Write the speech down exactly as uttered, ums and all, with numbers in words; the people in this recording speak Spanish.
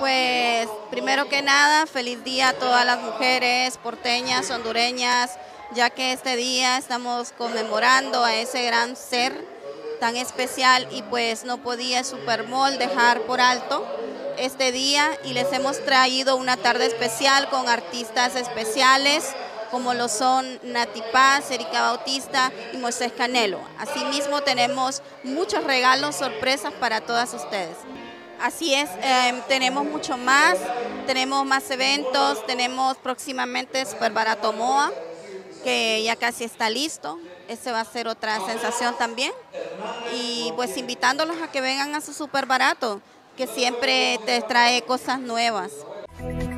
Pues primero que nada, feliz día a todas las mujeres porteñas, hondureñas, ya que este día estamos conmemorando a ese gran ser tan especial y pues no podía Supermall dejar por alto este día y les hemos traído una tarde especial con artistas especiales como lo son Nati Paz, Erika Bautista y Moisés Canelo. Asimismo tenemos muchos regalos, sorpresas para todas ustedes. Así es, eh, tenemos mucho más, tenemos más eventos, tenemos próximamente Super Barato M O A, que ya casi está listo, ese va a ser otra sensación también, y pues invitándolos a que vengan a su Super Barato, que siempre te trae cosas nuevas.